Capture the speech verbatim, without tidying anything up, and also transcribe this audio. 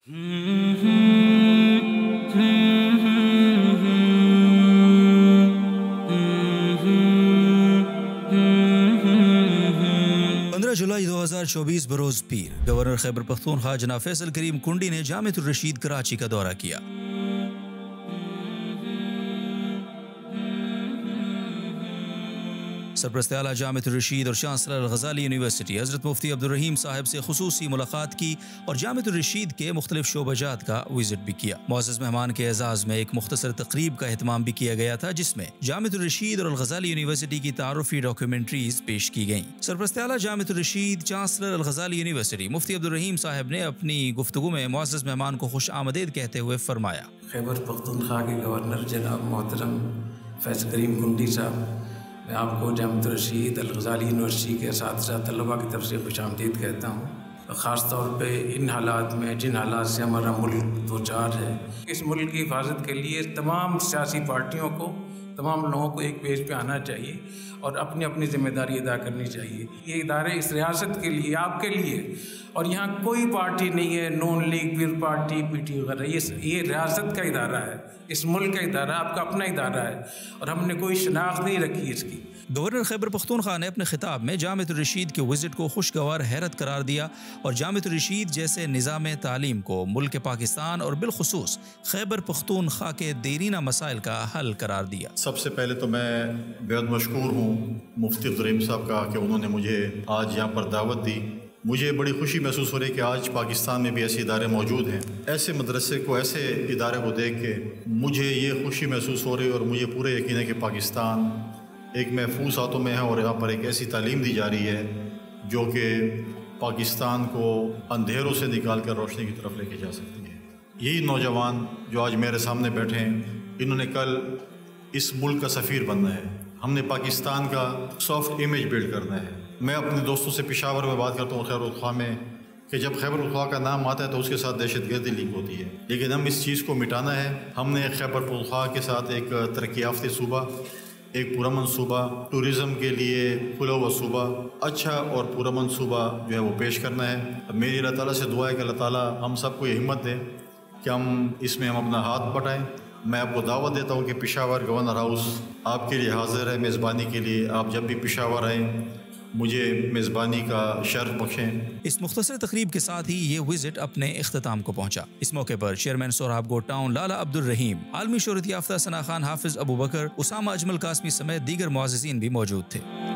پندرہ جولائی دو ہزار چوبیس بروز پیر گورنر خیبر پختونخوا جناب فیصل کریم کنڈی نے جامعۃ الرشید کراچی کا دورہ کیا۔ سرپرست اعلیٰ جامعۃ الرشید اور چانسلر الغزالی یونیورسٹی حضرت مفتی عبدالرحیم صاحب سے خصوصی ملاقات کی اور جامعۃ الرشید کے مختلف شعبہ جات کا وزٹ بھی کیا۔ معزز مہمان کے اعزاز میں ایک مختصر تقریب کا اہتمام بھی کیا گیا تھا، جس میں جامعۃ الرشید اور الغزالی یونیورسٹی کی تعارفی ڈاکیومنٹریز پیش کی گئیں۔ سرپرست اعلیٰ جامعۃ الرشید چانسلر الغزالی یونیورسٹی مفتی عبدالرحیم صاحب نے اپنی گفتگو میں معزز مہمان کو خوش آمدید کہتے ہوئے فرمایا: خیبر پختونخوا کے گورنر جناب محترم فیصل کریم کنڈی صاحب، میں آپ کو جامعۃ الرشید الغزالی یونیورسٹی کے اساتذہ طلباء کی طرف سے خوش آمدید کہتا ہوں، خاص طور پہ ان حالات میں جن حالات سے ہمارا ملک دو چار ہے۔ اس ملک کی حفاظت کے لیے تمام سیاسی پارٹیوں کو، تمام لوگوں کو ایک پیج پہ آنا چاہیے اور اپنی اپنی ذمہ داری ادا کرنی چاہیے۔ یہ ادارے اس ریاست کے لیے، آپ کے لیے، اور یہاں کوئی پارٹی نہیں ہے، نون لیگ، پیر پارٹی، پی ٹی وغیرہ، یہ یہ ریاست کا ادارہ ہے، اس ملک کا ادارہ، آپ کا اپنا ادارہ ہے اور ہم نے کوئی شناخت نہیں رکھی اس کی۔ گورنر خیبر پختونخوا نے اپنے خطاب میں جامعۃ الرشید کے وزٹ کو خوشگوار حیرت قرار دیا اور جامعۃ الرشید جیسے نظام تعلیم کو ملک پاکستان اور بالخصوص خیبر پختونخوا کے دیرینہ مسائل کا حل قرار دیا۔ سب سے پہلے تو میں بہت مشکور ہوں مفتی عبدالرحیم صاحب کا کہ انہوں نے مجھے آج یہاں پر دعوت دی۔ مجھے بڑی خوشی محسوس ہو رہی ہے کہ آج پاکستان میں بھی ایسے ادارے موجود ہیں۔ ایسے مدرسے کو، ایسے ادارے کو دیکھ کے مجھے یہ خوشی محسوس ہو رہی ہے اور مجھے پورا یقین ہے کہ پاکستان ایک محفوظ ہاتھوں میں ہے اور یہاں پر ایک ایسی تعلیم دی جا رہی ہے جو کہ پاکستان کو اندھیروں سے نکال کر روشنی کی طرف لے کے جا سکتی ہے۔ یہی نوجوان جو آج میرے سامنے بیٹھے ہیں، انہوں نے کل اس ملک کا سفیر بننا ہے۔ ہم نے پاکستان کا سافٹ امیج بلڈ کرنا ہے۔ میں اپنے دوستوں سے پشاور میں بات کرتا ہوں، خیبر پختونخوا میں، کہ جب خیبر پختونخوا کا نام آتا ہے تو اس کے ساتھ دہشت گردی لنک ہوتی ہے، لیکن ہم اس چیز کو مٹانا ہے۔ ہم نے خیبر پختونخوا کے ساتھ ایک ترقی یافتہ صوبہ، ایک پرامن صوبہ، ٹورزم کے لیے کھلا ہوا صوبہ، اچھا اور پرامن صوبہ جو ہے وہ پیش کرنا ہے۔ میری اللہ تعالیٰ سے دعا ہے کہ اللہ تعالیٰ ہم سب کو یہ ہمت دے کہ ہم اس میں ہم اپنا ہاتھ بٹائیں۔ میں آپ کو دعوت دیتا ہوں کہ پشاور گورنر ہاؤس آپ کے لیے حاضر ہے میزبانی کے لیے۔ آپ جب بھی پشاور آئیں مجھے میزبانی کا شرف بخشیں۔ اس مختصر تقریب کے ساتھ ہی یہ وزٹ اپنے اختتام کو پہنچا۔ اس موقع پر چیئرمین سوراب گو ٹاؤن لالا عبدالرحیم، عالمی شہرت یافتہ ثنا خان حافظ ابو بکر، اسامہ اجمل قاسمی سمیت دیگر معززین بھی موجود تھے۔